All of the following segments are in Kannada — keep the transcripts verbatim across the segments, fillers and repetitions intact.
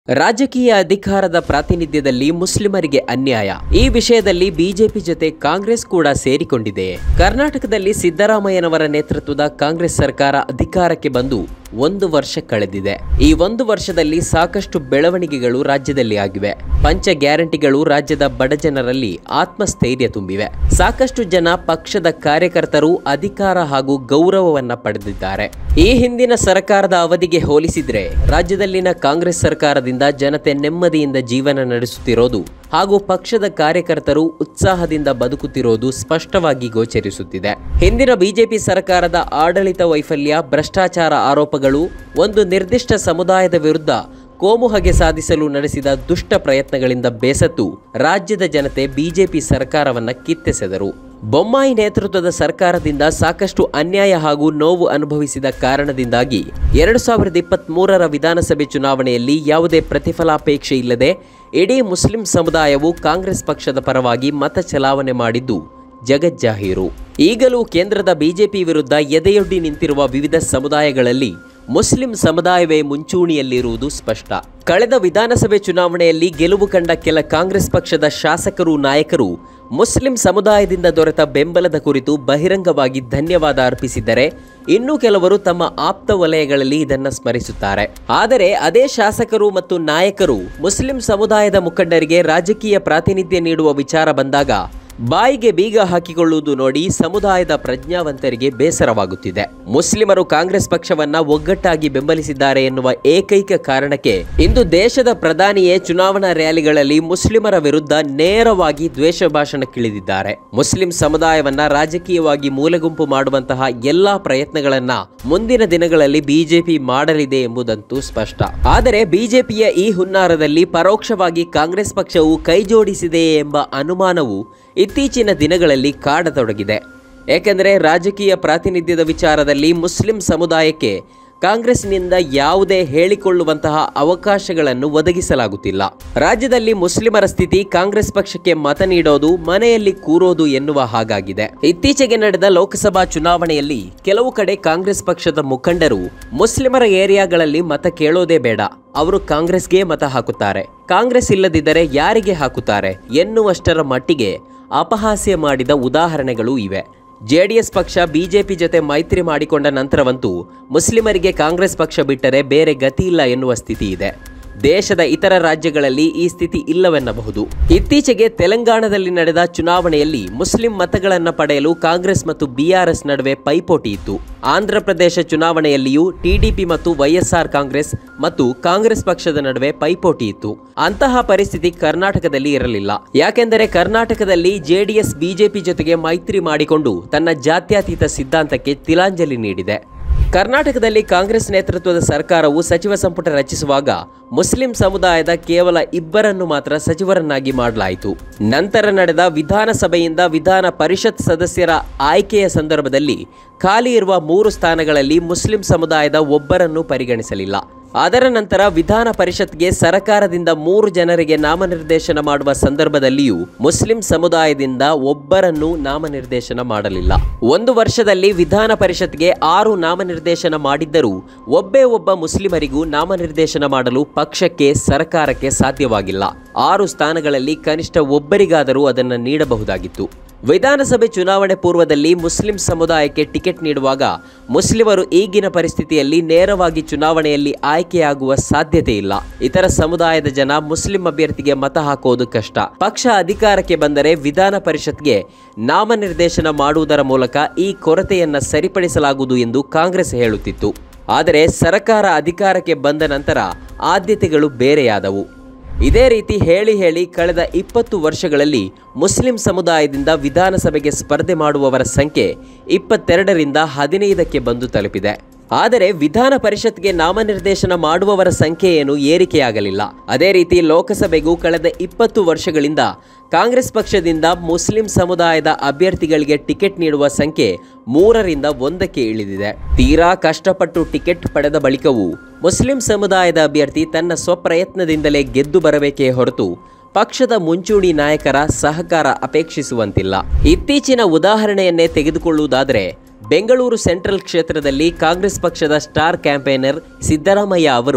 ರಾಜಕೀಯ ಅಧಿಕಾರದ ಪ್ರಾತಿನಿಧ್ಯದಲ್ಲಿ ಮುಸ್ಲಿಮರಿಗೆ ಅನ್ಯಾಯ. ಈ ವಿಷಯದಲ್ಲಿ ಬಿಜೆಪಿ ಜೊತೆ ಕಾಂಗ್ರೆಸ್ ಕೂಡ ಸೇರಿಕೊಂಡಿದೆ. ಕರ್ನಾಟಕದಲ್ಲಿ ಸಿದ್ದರಾಮಯ್ಯನವರ ನೇತೃತ್ವದ ಕಾಂಗ್ರೆಸ್ ಸರ್ಕಾರ ಅಧಿಕಾರಕ್ಕೆ ಬಂದು ಒಂದು ವರ್ಷ ಕಳೆದಿದೆ. ಈ ಒಂದು ವರ್ಷದಲ್ಲಿ ಸಾಕಷ್ಟು ಬೆಳವಣಿಗೆಗಳು ರಾಜ್ಯದಲ್ಲಿ ಆಗಿವೆ. ಪಂಚ ಗ್ಯಾರಂಟಿಗಳು ರಾಜ್ಯದ ಬಡಜನರಲ್ಲಿ ಆತ್ಮಸ್ಥೈರ್ಯ ತುಂಬಿವೆ. ಸಾಕಷ್ಟು ಜನ ಪಕ್ಷದ ಕಾರ್ಯಕರ್ತರು ಅಧಿಕಾರ ಹಾಗೂ ಗೌರವವನ್ನ ಪಡೆದಿದ್ದಾರೆ. ಈ ಹಿಂದಿನ ಸರ್ಕಾರದ ಅವಧಿಗೆ ಹೋಲಿಸಿದ್ರೆ ರಾಜ್ಯದಲ್ಲಿನ ಕಾಂಗ್ರೆಸ್ ಸರ್ಕಾರದಿಂದ ಜನತೆ ನೆಮ್ಮದಿಯಿಂದ ಜೀವನ ನಡೆಸುತ್ತಿರೋದು ಹಾಗೂ ಪಕ್ಷದ ಕಾರ್ಯಕರ್ತರು ಉತ್ಸಾಹದಿಂದ ಬದುಕುತ್ತಿರೋದು ಸ್ಪಷ್ಟವಾಗಿ ಗೋಚರಿಸುತ್ತಿದೆ. ಹಿಂದಿನ ಬಿಜೆಪಿ ಸರ್ಕಾರದ ಆಡಳಿತ ವೈಫಲ್ಯ, ಭ್ರಷ್ಟಾಚಾರ ಆರೋಪಗಳು, ಒಂದು ನಿರ್ದಿಷ್ಟ ಸಮುದಾಯದ ವಿರುದ್ಧ ಕೋಮು ಹಗೆ ಸಾಧಿಸಲು ನಡೆಸಿದ ದುಷ್ಟ ಪ್ರಯತ್ನಗಳಿಂದ ಬೇಸತ್ತು ರಾಜ್ಯದ ಜನತೆ ಬಿಜೆಪಿ ಸರ್ಕಾರವನ್ನ ಕಿತ್ತೆಸೆದರು. ಬೊಮ್ಮಾಯಿ ನೇತೃತ್ವದ ಸರ್ಕಾರದಿಂದ ಸಾಕಷ್ಟು ಅನ್ಯಾಯ ಹಾಗೂ ನೋವು ಅನುಭವಿಸಿದ ಕಾರಣದಿಂದಾಗಿ ಎರಡು ಸಾವಿರದ ಇಪ್ಪತ್ತ್ ಮೂರರ ವಿಧಾನಸಭೆ ಚುನಾವಣೆಯಲ್ಲಿ ಯಾವುದೇ ಪ್ರತಿಫಲಾಪೇಕ್ಷೆ ಇಲ್ಲದೆ ಇಡೀ ಮುಸ್ಲಿಂ ಸಮುದಾಯವು ಕಾಂಗ್ರೆಸ್ ಪಕ್ಷದ ಪರವಾಗಿ ಮತ ಚಲಾವಣೆ ಮಾಡಿದ್ದು ಜಗಜ್ಜಾಹೀರು. ಈಗಲೂ ಕೇಂದ್ರದ ಬಿಜೆಪಿ ವಿರುದ್ಧ ಎದೆಯೊಡ್ಡಿ ನಿಂತಿರುವ ವಿವಿಧ ಸಮುದಾಯಗಳಲ್ಲಿ ಮುಸ್ಲಿಂ ಸಮುದಾಯವೇ ಮುಂಚೂಣಿಯಲ್ಲಿರುವುದು ಸ್ಪಷ್ಟ. ಕಳೆದ ವಿಧಾನಸಭೆ ಚುನಾವಣೆಯಲ್ಲಿ ಗೆಲುವು ಕಂಡ ಕೆಲ ಕಾಂಗ್ರೆಸ್ ಪಕ್ಷದ ಶಾಸಕರು, ನಾಯಕರು ಮುಸ್ಲಿಂ ಸಮುದಾಯದಿಂದ ದೊರೆತ ಬೆಂಬಲದ ಕುರಿತು ಬಹಿರಂಗವಾಗಿ ಧನ್ಯವಾದ ಅರ್ಪಿಸಿದ್ದರೆ, ಇನ್ನು ಕೆಲವರು ತಮ್ಮ ಆಪ್ತ ವಲಯಗಳಲ್ಲಿ ಇದನ್ನು ಸ್ಮರಿಸುತ್ತಾರೆ. ಆದರೆ ಅದೇ ಶಾಸಕರು ಮತ್ತು ನಾಯಕರು ಮುಸ್ಲಿಂ ಸಮುದಾಯದ ಮುಖಂಡರಿಗೆ ರಾಜಕೀಯ ಪ್ರಾತಿನಿಧ್ಯ ನೀಡುವ ವಿಚಾರ ಬಂದಾಗ ಬಾಯಿಗೆ ಬೀಗ ಹಾಕಿಕೊಳ್ಳುವುದು ನೋಡಿ ಸಮುದಾಯದ ಪ್ರಜ್ಞಾವಂತರಿಗೆ ಬೇಸರವಾಗುತ್ತಿದೆ. ಮುಸ್ಲಿಮರು ಕಾಂಗ್ರೆಸ್ ಪಕ್ಷವನ್ನ ಒಗ್ಗಟ್ಟಾಗಿ ಬೆಂಬಲಿಸಿದ್ದಾರೆ ಎನ್ನುವ ಏಕೈಕ ಕಾರಣಕ್ಕೆ ಇಂದು ದೇಶದ ಪ್ರಧಾನಿಯೇ ಚುನಾವಣಾ ರ್ಯಾಲಿಗಳಲ್ಲಿ ಮುಸ್ಲಿಮರ ವಿರುದ್ಧ ನೇರವಾಗಿ ದ್ವೇಷ ಭಾಷಣಕ್ಕಿಳಿದಿದ್ದಾರೆ. ಮುಸ್ಲಿಂ ಸಮುದಾಯವನ್ನ ರಾಜಕೀಯವಾಗಿ ಮೂಲೆಗುಂಪು ಮಾಡುವಂತಹ ಎಲ್ಲಾ ಪ್ರಯತ್ನಗಳನ್ನ ಮುಂದಿನ ದಿನಗಳಲ್ಲಿ ಬಿಜೆಪಿ ಮಾಡಲಿದೆ ಎಂಬುದಂತೂ ಸ್ಪಷ್ಟ. ಆದರೆ ಬಿಜೆಪಿಯ ಈ ಹುನ್ನಾರದಲ್ಲಿ ಪರೋಕ್ಷವಾಗಿ ಕಾಂಗ್ರೆಸ್ ಪಕ್ಷವು ಕೈಜೋಡಿಸಿದೆಯೇ ಎಂಬ ಅನುಮಾನವು ಇತ್ತೀಚಿನ ದಿನಗಳಲ್ಲಿ ಕಾಡತೊಡಗಿದೆ. ಏಕೆಂದರೆ ರಾಜಕೀಯ ಪ್ರಾತಿನಿಧ್ಯದ ವಿಚಾರದಲ್ಲಿ ಮುಸ್ಲಿಂ ಸಮುದಾಯಕ್ಕೆ ಕಾಂಗ್ರೆಸ್ನಿಂದ ಯಾವುದೇ ಹೇಳಿಕೊಳ್ಳುವಂತಹ ಅವಕಾಶಗಳನ್ನು ಒದಗಿಸಲಾಗುತ್ತಿಲ್ಲ. ರಾಜ್ಯದಲ್ಲಿ ಮುಸ್ಲಿಮರ ಸ್ಥಿತಿ ಕಾಂಗ್ರೆಸ್ ಪಕ್ಷಕ್ಕೆ ಮತ ನೀಡೋದು, ಮನೆಯಲ್ಲಿ ಕೂರೋದು ಎನ್ನುವ ಹಾಗಾಗಿದೆ. ಇತ್ತೀಚೆಗೆ ನಡೆದ ಲೋಕಸಭಾ ಚುನಾವಣೆಯಲ್ಲಿ ಕೆಲವು ಕಡೆ ಕಾಂಗ್ರೆಸ್ ಪಕ್ಷದ ಮುಖಂಡರು ಮುಸ್ಲಿಮರ ಏರಿಯಾಗಳಲ್ಲಿ ಮತ ಕೇಳೋದೇ ಬೇಡ, ಅವರು ಕಾಂಗ್ರೆಸ್ಗೆ ಮತ ಹಾಕುತ್ತಾರೆ, ಕಾಂಗ್ರೆಸ್ ಇಲ್ಲದಿದ್ದರೆ ಯಾರಿಗೆ ಹಾಕುತ್ತಾರೆ ಎನ್ನುವಷ್ಟರ ಮಟ್ಟಿಗೆ ಅಪಹಾಸ್ಯ ಮಾಡಿದ ಉದಾಹರಣೆಗಳು ಇವೆ. ಜೆಡಿಎಸ್ ಪಕ್ಷ ಬಿಜೆಪಿ ಜೊತೆ ಮೈತ್ರಿ ಮಾಡಿಕೊಂಡ ನಂತರವಂತೂ ಮುಸ್ಲಿಮರಿಗೆ ಕಾಂಗ್ರೆಸ್ ಪಕ್ಷ ಬಿಟ್ಟರೆ ಬೇರೆ ಗತಿ ಇಲ್ಲ ಎನ್ನುವ ಸ್ಥಿತಿ ಇದೆ. ದೇಶದ ಇತರ ರಾಜ್ಯಗಳಲ್ಲಿ ಈ ಸ್ಥಿತಿ ಇಲ್ಲವೆನ್ನಬಹುದು. ಇತ್ತೀಚೆಗೆ ತೆಲಂಗಾಣದಲ್ಲಿ ನಡೆದ ಚುನಾವಣೆಯಲ್ಲಿ ಮುಸ್ಲಿಂ ಮತಗಳನ್ನು ಪಡೆಯಲು ಕಾಂಗ್ರೆಸ್ ಮತ್ತು ಬಿಆರ್ಎಸ್ ನಡುವೆ ಪೈಪೋಟಿ ಇತ್ತು. ಆಂಧ್ರಪ್ರದೇಶ ಚುನಾವಣೆಯಲ್ಲಿಯೂ ಟಿಡಿಪಿ ಮತ್ತು ವೈಎಸ್ಆರ್ ಕಾಂಗ್ರೆಸ್ ಮತ್ತು ಕಾಂಗ್ರೆಸ್ ಪಕ್ಷದ ನಡುವೆ ಪೈಪೋಟಿ ಇತ್ತು. ಅಂತಹ ಪರಿಸ್ಥಿತಿ ಕರ್ನಾಟಕದಲ್ಲಿ ಇರಲಿಲ್ಲ. ಯಾಕೆಂದರೆ ಕರ್ನಾಟಕದಲ್ಲಿ ಜೆಡಿಎಸ್ ಬಿಜೆಪಿ ಜೊತೆಗೆ ಮೈತ್ರಿ ಮಾಡಿಕೊಂಡು ತನ್ನ ಜಾತ್ಯತೀತ ಸಿದ್ಧಾಂತಕ್ಕೆ ತಿಲಾಂಜಲಿ ನೀಡಿದೆ. ಕರ್ನಾಟಕದಲ್ಲಿ ಕಾಂಗ್ರೆಸ್ ನೇತೃತ್ವದ ಸರ್ಕಾರವು ಸಚಿವ ಸಂಪುಟ ರಚಿಸುವಾಗ ಮುಸ್ಲಿಂ ಸಮುದಾಯದ ಕೇವಲ ಇಬ್ಬರನ್ನು ಮಾತ್ರ ಸಚಿವರನ್ನಾಗಿ ಮಾಡಲಾಯಿತು. ನಂತರ ನಡೆದ ವಿಧಾನಸಭೆಯಿಂದ ವಿಧಾನ ಪರಿಷತ್ ಸದಸ್ಯರ ಆಯ್ಕೆಯ ಸಂದರ್ಭದಲ್ಲಿ ಖಾಲಿ ಇರುವ ಮೂರು ಸ್ಥಾನಗಳಲ್ಲಿ ಮುಸ್ಲಿಂ ಸಮುದಾಯದ ಒಬ್ಬರನ್ನು ಪರಿಗಣಿಸಲಿಲ್ಲ. ಅದರ ನಂತರ ವಿಧಾನ ಪರಿಷತ್ಗೆ ಸರ್ಕಾರದಿಂದ ಮೂರು ಜನರಿಗೆ ನಾಮನಿರ್ದೇಶನ ಮಾಡುವ ಸಂದರ್ಭದಲ್ಲಿಯೂ ಮುಸ್ಲಿಂ ಸಮುದಾಯದಿಂದ ಒಬ್ಬರನ್ನು ನಾಮನಿರ್ದೇಶನ ಮಾಡಲಿಲ್ಲ. ಒಂದು ವರ್ಷದಲ್ಲಿ ವಿಧಾನ ಪರಿಷತ್ಗೆ ಆರು ನಾಮನಿರ್ದೇಶನ ಮಾಡಿದ್ದರೂ ಒಬ್ಬೇ ಒಬ್ಬ ಮುಸ್ಲಿಮರಿಗೂ ನಾಮನಿರ್ದೇಶನ ಮಾಡಲು ಪಕ್ಷಕ್ಕೆ, ಸರ್ಕಾರಕ್ಕೆ ಸಾಧ್ಯವಾಗಿಲ್ಲ. ಆರು ಸ್ಥಾನಗಳಲ್ಲಿ ಕನಿಷ್ಠ ಒಬ್ಬರಿಗಾದರೂ ಅದನ್ನು ನೀಡಬಹುದಾಗಿತ್ತು. ವಿಧಾನಸಭೆ ಚುನಾವಣೆ ಪೂರ್ವದಲ್ಲಿ ಮುಸ್ಲಿಂ ಸಮುದಾಯಕ್ಕೆ ಟಿಕೆಟ್ ನೀಡುವಾಗ ಮುಸ್ಲಿಮರು ಈಗಿನ ಪರಿಸ್ಥಿತಿಯಲ್ಲಿ ನೇರವಾಗಿ ಚುನಾವಣೆಯಲ್ಲಿ ಆಯ್ಕೆಯಾಗುವ ಸಾಧ್ಯತೆ ಇಲ್ಲ. ಇತರ ಸಮುದಾಯದ ಜನ ಮುಸ್ಲಿಂ ಅಭ್ಯರ್ಥಿಗೆ ಮತ ಹಾಕೋದು ಕಷ್ಟ. ಪಕ್ಷ ಅಧಿಕಾರಕ್ಕೆ ಬಂದರೆ ವಿಧಾನ ಪರಿಷತ್ಗೆ ನಾಮನಿರ್ದೇಶನ ಮಾಡುವುದರ ಮೂಲಕ ಈ ಕೊರತೆಯನ್ನ ಸರಿಪಡಿಸಲಾಗುವುದು ಎಂದು ಕಾಂಗ್ರೆಸ್ ಹೇಳುತ್ತಿತ್ತು. ಆದರೆ ಸರ್ಕಾರ ಅಧಿಕಾರಕ್ಕೆ ಬಂದ ನಂತರ ಆದ್ಯತೆಗಳು ಬೇರೆಯಾದವು. ಇದೇ ರೀತಿ ಹೇಳಿ ಹೇಳಿ ಕಳೆದ ಇಪ್ಪತ್ತು ವರ್ಷಗಳಲ್ಲಿ ಮುಸ್ಲಿಂ ಸಮುದಾಯದಿಂದ ವಿಧಾನಸಭೆಗೆ ಸ್ಪರ್ಧೆ ಮಾಡುವವರ ಸಂಖ್ಯೆ ಇಪ್ಪತ್ತೆರಡರಿಂದ ಹದಿನೈದಕ್ಕೆ ಬಂದು ತಲುಪಿದೆ. ಆದರೆ ವಿಧಾನ ಪರಿಷತ್ಗೆ ನಾಮನಿರ್ದೇಶನ ಮಾಡುವವರ ಸಂಖ್ಯೆ ಏನು ಏರಿಕೆಯಾಗಲಿಲ್ಲ. ಅದೇ ರೀತಿ ಲೋಕಸಭೆಗೂ ಕಳೆದ ಇಪ್ಪತ್ತು ವರ್ಷಗಳಿಂದ ಕಾಂಗ್ರೆಸ್ ಪಕ್ಷದಿಂದ ಮುಸ್ಲಿಂ ಸಮುದಾಯದ ಅಭ್ಯರ್ಥಿಗಳಿಗೆ ಟಿಕೆಟ್ ನೀಡುವ ಸಂಖ್ಯೆ ಮೂರರಿಂದ ಒಂದಕ್ಕೆ ಇಳಿದಿದೆ. ತೀರಾ ಕಷ್ಟಪಟ್ಟು ಟಿಕೆಟ್ ಪಡೆದ ಬಳಿಕವೂ ಮುಸ್ಲಿಂ ಸಮುದಾಯದ ಅಭ್ಯರ್ಥಿ ತನ್ನ ಸ್ವಪ್ರಯತ್ನದಿಂದಲೇ ಗೆದ್ದು ಬರಬೇಕೇ ಹೊರತು ಪಕ್ಷದ ಮುಂಚೂಣಿ ನಾಯಕರ ಸಹಕಾರ ಅಪೇಕ್ಷಿಸುವಂತಿಲ್ಲ. ಇತ್ತೀಚಿನ ಉದಾಹರಣೆಯನ್ನೇ ತೆಗೆದುಕೊಳ್ಳುವುದಾದರೆ ಬೆಂಗಳೂರು ಸೆಂಟ್ರಲ್ ಕ್ಷೇತ್ರದಲ್ಲಿ ಕಾಂಗ್ರೆಸ್ ಪಕ್ಷದ ಸ್ಟಾರ್ ಕ್ಯಾಂಪೇನರ್ ಸಿದ್ದರಾಮಯ್ಯ ಅವರು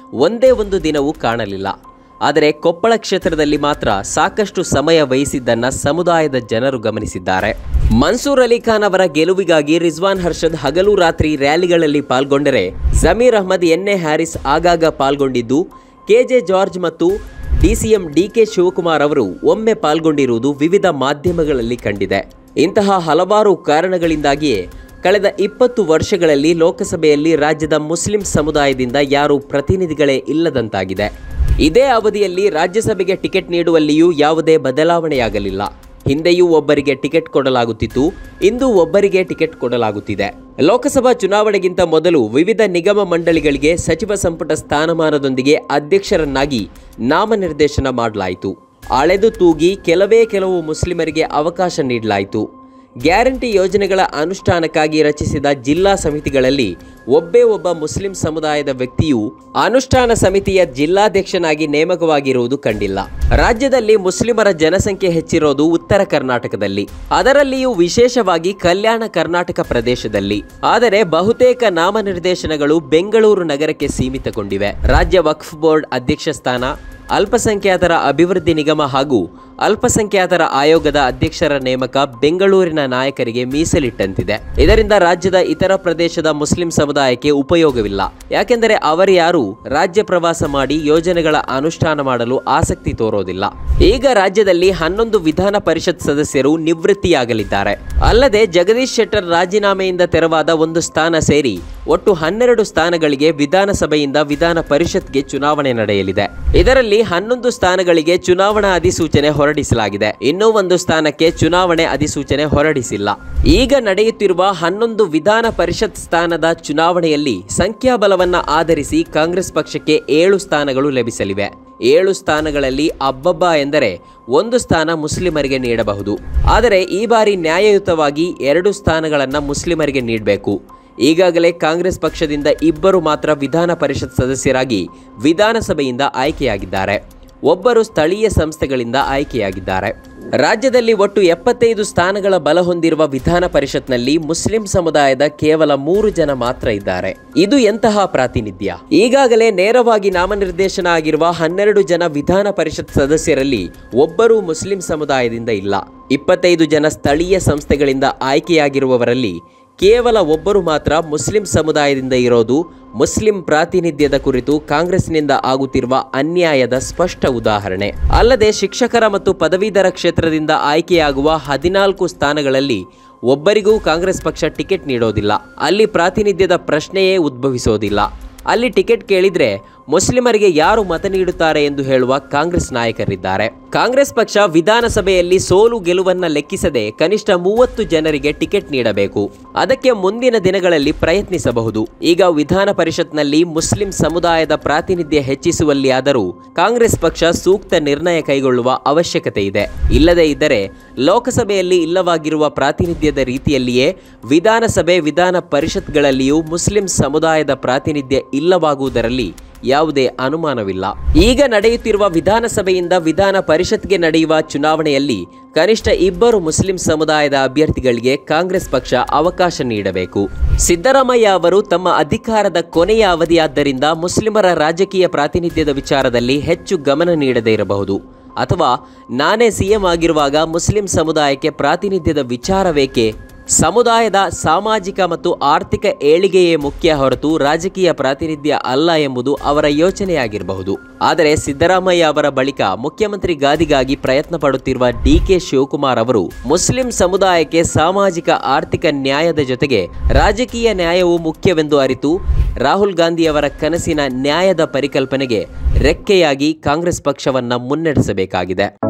ಒಂದೇ ಒಂದು ದಿನವೂ ಕಾಣಲಿಲ್ಲ. ಆದರೆ ಕೊಪ್ಪಳ ಕ್ಷೇತ್ರದಲ್ಲಿ ಮಾತ್ರ ಸಾಕಷ್ಟು ಸಮಯ ವಹಿಸಿದ್ದನ್ನ ಸಮುದಾಯದ ಜನರು ಗಮನಿಸಿದ್ದಾರೆ. ಮನ್ಸೂರ್ ಅಲಿ ಖಾನ್ ಅವರ ಗೆಲುವಿಗಾಗಿ ರಿಜ್ವಾನ್ ಹರ್ಷದ್ ಹಗಲು ರಾತ್ರಿ ರ್ಯಾಲಿಗಳಲ್ಲಿ ಪಾಲ್ಗೊಂಡರೆ ಜಮೀರ್ ಅಹ್ಮದ್ ಎನ್ ಎ ಹ್ಯಾರಿಸ್ ಆಗಾಗ ಪಾಲ್ಗೊಂಡಿದ್ದು, ಕೆಜೆ ಜಾರ್ಜ್ ಮತ್ತು ಡಿಸಿಎಂ ಡಿಕೆ ಶಿವಕುಮಾರ್ ಅವರು ಒಮ್ಮೆ ಪಾಲ್ಗೊಂಡಿರುವುದು ವಿವಿಧ ಮಾಧ್ಯಮಗಳಲ್ಲಿ ಕಂಡಿದೆ. ಇಂತಹ ಹಲವಾರು ಕಾರಣಗಳಿಂದಾಗಿಯೇ ಕಳೆದ ಇಪ್ಪತ್ತು ವರ್ಷಗಳಲ್ಲಿ ಲೋಕಸಭೆಯಲ್ಲಿ ರಾಜ್ಯದ ಮುಸ್ಲಿಂ ಸಮುದಾಯದಿಂದ ಯಾರೂ ಪ್ರತಿನಿಧಿಗಳೇ ಇಲ್ಲದಂತಾಗಿದೆ. ಇದೇ ಅವಧಿಯಲ್ಲಿ ರಾಜ್ಯಸಭೆಗೆ ಟಿಕೆಟ್ ನೀಡುವಲ್ಲಿಯೂ ಯಾವುದೇ ಬದಲಾವಣೆಯಾಗಲಿಲ್ಲ. ಹಿಂದೆಯೂ ಒಬ್ಬರಿಗೆ ಟಿಕೆಟ್ ಕೊಡಲಾಗುತ್ತಿತ್ತು, ಇಂದು ಒಬ್ಬರಿಗೆ ಟಿಕೆಟ್ ಕೊಡಲಾಗುತ್ತಿದೆ. ಲೋಕಸಭಾ ಚುನಾವಣೆಗಿಂತ ಮೊದಲು ವಿವಿಧ ನಿಗಮ ಮಂಡಳಿಗಳಿಗೆ ಸಚಿವ ಸಂಪುಟ ಸ್ಥಾನಮಾನದೊಂದಿಗೆ ಅಧ್ಯಕ್ಷರನ್ನಾಗಿ ನಾಮನಿರ್ದೇಶನ ಮಾಡಲಾಯಿತು. ಅಳೆದು ತೂಗಿ ಕೆಲವೇ ಕೆಲವು ಮುಸ್ಲಿಮರಿಗೆ ಅವಕಾಶ ನೀಡಲಾಯಿತು. ಗ್ಯಾರಂಟಿ ಯೋಜನೆಗಳ ಅನುಷ್ಠಾನಕ್ಕಾಗಿ ರಚಿಸಿದ ಜಿಲ್ಲಾ ಸಮಿತಿಗಳಲ್ಲಿ ಒಬ್ಬೇ ಒಬ್ಬ ಮುಸ್ಲಿಂ ಸಮುದಾಯದ ವ್ಯಕ್ತಿಯು ಅನುಷ್ಠಾನ ಸಮಿತಿಯ ಜಿಲ್ಲಾಧ್ಯಕ್ಷನಾಗಿ ನೇಮಕವಾಗಿರುವುದು ಕಂಡಿಲ್ಲ. ರಾಜ್ಯದಲ್ಲಿ ಮುಸ್ಲಿಮರ ಜನಸಂಖ್ಯೆ ಹೆಚ್ಚಿರೋದು ಉತ್ತರ ಕರ್ನಾಟಕದಲ್ಲಿ, ಅದರಲ್ಲಿಯೂ ವಿಶೇಷವಾಗಿ ಕಲ್ಯಾಣ ಕರ್ನಾಟಕ ಪ್ರದೇಶದಲ್ಲಿ. ಆದರೆ ಬಹುತೇಕ ನಾಮನಿರ್ದೇಶನಗಳು ಬೆಂಗಳೂರು ನಗರಕ್ಕೆ ಸೀಮಿತಗೊಂಡಿವೆ. ರಾಜ್ಯ ವಕ್ಫ್ ಬೋರ್ಡ್ ಅಧ್ಯಕ್ಷ ಸ್ಥಾನ, ಅಲ್ಪಸಂಖ್ಯಾತರ ಅಭಿವೃದ್ಧಿ ನಿಗಮ ಹಾಗೂ ಅಲ್ಪಸಂಖ್ಯಾತರ ಆಯೋಗದ ಅಧ್ಯಕ್ಷರ ನೇಮಕ ಬೆಂಗಳೂರಿನ ನಾಯಕರಿಗೆ ಮೀಸಲಿಟ್ಟಂತಿದೆ. ಇದರಿಂದ ರಾಜ್ಯದ ಇತರ ಪ್ರದೇಶದ ಮುಸ್ಲಿಂ ಸಮುದಾಯಕ್ಕೆ ಉಪಯೋಗವಿಲ್ಲ. ಯಾಕೆಂದರೆ ಅವರ್ಯಾರೂ ರಾಜ್ಯ ಪ್ರವಾಸ ಮಾಡಿ ಯೋಜನೆಗಳ ಅನುಷ್ಠಾನ ಮಾಡಲು ಆಸಕ್ತಿ ತೋರೋದಿಲ್ಲ. ಈಗ ರಾಜ್ಯದಲ್ಲಿ ಹನ್ನೊಂದು ವಿಧಾನ ಪರಿಷತ್ ಸದಸ್ಯರು ನಿವೃತ್ತಿಯಾಗಲಿದ್ದಾರೆ. ಅಲ್ಲದೆ ಜಗದೀಶ್ ಶೆಟ್ಟರ್ ರಾಜೀನಾಮೆಯಿಂದ ತೆರವಾದ ಒಂದು ಸ್ಥಾನ ಸೇರಿ ಒಟ್ಟು ಹನ್ನೆರಡು ಸ್ಥಾನಗಳಿಗೆ ವಿಧಾನಸಭೆಯಿಂದ ವಿಧಾನ ಪರಿಷತ್ಗೆ ಚುನಾವಣೆ ನಡೆಯಲಿದೆ. ಇದರಲ್ಲಿ ಹನ್ನೊಂದು ಸ್ಥಾನಗಳಿಗೆ ಚುನಾವಣಾ ಅಧಿಸೂಚನೆ ಹೊರಡಿಸಲಾಗಿದೆ. ಇನ್ನೂ ಒಂದು ಸ್ಥಾನಕ್ಕೆ ಚುನಾವಣೆ ಅಧಿಸೂಚನೆ ಹೊರಡಿಸಿಲ್ಲ. ಈಗ ನಡೆಯುತ್ತಿರುವ ಹನ್ನೊಂದು ವಿಧಾನ ಪರಿಷತ್ ಸ್ಥಾನದ ಚುನಾವಣೆಯಲ್ಲಿ ಸಂಖ್ಯಾಬಲವನ್ನ ಆಧರಿಸಿ ಕಾಂಗ್ರೆಸ್ ಪಕ್ಷಕ್ಕೆ ಏಳು ಸ್ಥಾನಗಳು ಲಭಿಸಲಿವೆ. ಏಳು ಸ್ಥಾನಗಳಲ್ಲಿ ಅಬ್ಬಬ್ಬ ಎಂದರೆ ಒಂದು ಸ್ಥಾನ ಮುಸ್ಲಿಮರಿಗೆ ನೀಡಬಹುದು. ಆದರೆ ಈ ಬಾರಿ ನ್ಯಾಯಯುತವಾಗಿ ಎರಡು ಸ್ಥಾನಗಳನ್ನು ಮುಸ್ಲಿಮರಿಗೆ ನೀಡಬೇಕು. ಈಗಾಗಲೇ ಕಾಂಗ್ರೆಸ್ ಪಕ್ಷದಿಂದ ಇಬ್ಬರು ಮಾತ್ರ ವಿಧಾನ ಪರಿಷತ್ ಸದಸ್ಯರಾಗಿ ವಿಧಾನಸಭೆಯಿಂದ ಆಯ್ಕೆಯಾಗಿದ್ದಾರೆ. ಒಬ್ಬರು ಸ್ಥಳೀಯ ಸಂಸ್ಥೆಗಳಿಂದ ಆಯ್ಕೆಯಾಗಿದ್ದಾರೆ. ರಾಜ್ಯದಲ್ಲಿ ಒಟ್ಟು ಎಪ್ಪತ್ತೈದು ಸ್ಥಾನಗಳ ಬಲ ಹೊಂದಿರುವ ವಿಧಾನ ಪರಿಷತ್ನಲ್ಲಿ ಮುಸ್ಲಿಂ ಸಮುದಾಯದ ಕೇವಲ ಮೂರು ಜನ ಮಾತ್ರ ಇದ್ದಾರೆ. ಇದು ಎಂತಹ ಪ್ರಾತಿನಿಧ್ಯ! ಈಗಾಗಲೇ ನೇರವಾಗಿ ನಾಮನಿರ್ದೇಶನ ಆಗಿರುವ ಹನ್ನೆರಡು ಜನ ವಿಧಾನ ಪರಿಷತ್ ಸದಸ್ಯರಲ್ಲಿ ಒಬ್ಬರೂ ಮುಸ್ಲಿಂ ಸಮುದಾಯದಿಂದ ಇಲ್ಲ. ಇಪ್ಪತ್ತೈದು ಜನ ಸ್ಥಳೀಯ ಸಂಸ್ಥೆಗಳಿಂದ ಆಯ್ಕೆಯಾಗಿರುವವರಲ್ಲಿ ಕೇವಲ ಒಬ್ಬರು ಮಾತ್ರ ಮುಸ್ಲಿಂ ಸಮುದಾಯದಿಂದ ಇರೋದು ಮುಸ್ಲಿಂ ಪ್ರಾತಿನಿಧ್ಯದ ಕುರಿತು ಕಾಂಗ್ರೆಸ್ನಿಂದ ಆಗುತ್ತಿರುವ ಅನ್ಯಾಯದ ಸ್ಪಷ್ಟ ಉದಾಹರಣೆ. ಅಲ್ಲದೆ ಶಿಕ್ಷಕರ ಮತ್ತು ಪದವೀಧರ ಕ್ಷೇತ್ರದಿಂದ ಆಯ್ಕೆಯಾಗುವ ಹದಿನಾಲ್ಕು ಸ್ಥಾನಗಳಲ್ಲಿ ಒಬ್ಬರಿಗೂ ಕಾಂಗ್ರೆಸ್ ಪಕ್ಷ ಟಿಕೆಟ್ ನೀಡೋದಿಲ್ಲ. ಅಲ್ಲಿ ಪ್ರಾತಿನಿಧ್ಯದ ಪ್ರಶ್ನೆಯೇ ಉದ್ಭವಿಸೋದಿಲ್ಲ. ಅಲ್ಲಿ ಟಿಕೆಟ್ ಕೇಳಿದ್ರೆ ಮುಸ್ಲಿಮರಿಗೆ ಯಾರು ಮತ ನೀಡುತ್ತಾರೆ ಎಂದು ಹೇಳುವ ಕಾಂಗ್ರೆಸ್ ನಾಯಕರಿದ್ದಾರೆ. ಕಾಂಗ್ರೆಸ್ ಪಕ್ಷ ವಿಧಾನಸಭೆಯಲ್ಲಿ ಸೋಲು ಗೆಲುವನ್ನ ಲೆಕ್ಕಿಸದೆ ಕನಿಷ್ಠ ಮೂವತ್ತು ಜನರಿಗೆ ಟಿಕೆಟ್ ನೀಡಬೇಕು. ಅದಕ್ಕೆ ಮುಂದಿನ ದಿನಗಳಲ್ಲಿ ಪ್ರಯತ್ನಿಸಬಹುದು. ಈಗ ವಿಧಾನ ಪರಿಷತ್ನಲ್ಲಿ ಮುಸ್ಲಿಂ ಸಮುದಾಯದ ಪ್ರಾತಿನಿಧ್ಯ ಹೆಚ್ಚಿಸುವಲ್ಲಿ ಆದರೂ ಕಾಂಗ್ರೆಸ್ ಪಕ್ಷ ಸೂಕ್ತ ನಿರ್ಣಯ ಕೈಗೊಳ್ಳುವ ಅವಶ್ಯಕತೆ ಇದೆ. ಇಲ್ಲದೇ ಇದ್ದರೆ ಲೋಕಸಭೆಯಲ್ಲಿ ಇಲ್ಲವಾಗಿರುವ ಪ್ರಾತಿನಿಧ್ಯದ ರೀತಿಯಲ್ಲಿಯೇ ವಿಧಾನಸಭೆ ವಿಧಾನ ಪರಿಷತ್ಗಳಲ್ಲಿಯೂ ಮುಸ್ಲಿಂ ಸಮುದಾಯದ ಪ್ರಾತಿನಿಧ್ಯ ಇಲ್ಲವಾಗುವುದರಲ್ಲಿ ಯಾವುದೇ ಅನುಮಾನವಿಲ್ಲ. ಈಗ ನಡೆಯುತ್ತಿರುವ ವಿಧಾನಸಭೆಯಿಂದ ವಿಧಾನ ಪರಿಷತ್ಗೆ ನಡೆಯುವ ಚುನಾವಣೆಯಲ್ಲಿ ಕನಿಷ್ಠ ಇಬ್ಬರು ಮುಸ್ಲಿಂ ಸಮುದಾಯದ ಅಭ್ಯರ್ಥಿಗಳಿಗೆ ಕಾಂಗ್ರೆಸ್ ಪಕ್ಷ ಅವಕಾಶ ನೀಡಬೇಕು. ಸಿದ್ದರಾಮಯ್ಯ ಅವರು ತಮ್ಮ ಅಧಿಕಾರದ ಕೊನೆಯ ಅವಧಿಯಾದ್ದರಿಂದ ಮುಸ್ಲಿಮರ ರಾಜಕೀಯ ಪ್ರಾತಿನಿಧ್ಯದ ವಿಚಾರದಲ್ಲಿ ಹೆಚ್ಚು ಗಮನ ನೀಡದೇ ಇರಬಹುದು. ಅಥವಾ ನಾನೇ ಸಿಎಂ ಆಗಿರುವಾಗ ಮುಸ್ಲಿಂ ಸಮುದಾಯಕ್ಕೆ ಪ್ರಾತಿನಿಧ್ಯದ ವಿಚಾರವೇಕೆ? ಸಮುದಾಯದ ಸಾಮಾಜಿಕ ಮತ್ತು ಆರ್ಥಿಕ ಏಳಿಗೆಯೇ ಮುಖ್ಯ ಹೊರತು ರಾಜಕೀಯ ಪ್ರಾತಿನಿಧ್ಯ ಅಲ್ಲ ಎಂಬುದು ಅವರ ಯೋಚನೆಯಾಗಿರಬಹುದು. ಆದರೆ ಸಿದ್ದರಾಮಯ್ಯ ಅವರ ಬಳಿಕ ಮುಖ್ಯಮಂತ್ರಿ ಗಾದಿಗಾಗಿ ಪ್ರಯತ್ನ ಪಡುತ್ತಿರುವ ಡಿಕೆ ಶಿವಕುಮಾರ್ ಅವರು ಮುಸ್ಲಿಂ ಸಮುದಾಯಕ್ಕೆ ಸಾಮಾಜಿಕ ಆರ್ಥಿಕ ನ್ಯಾಯದ ಜೊತೆಗೆ ರಾಜಕೀಯ ನ್ಯಾಯವೂ ಮುಖ್ಯವೆಂದು ಅರಿತು ರಾಹುಲ್ ಗಾಂಧಿ ಅವರ ಕನಸಿನ ನ್ಯಾಯದ ಪರಿಕಲ್ಪನೆಗೆ ರೆಕ್ಕೆಯಾಗಿ ಕಾಂಗ್ರೆಸ್ ಪಕ್ಷವನ್ನ ಮುನ್ನಡೆಸಬೇಕಾಗಿದೆ.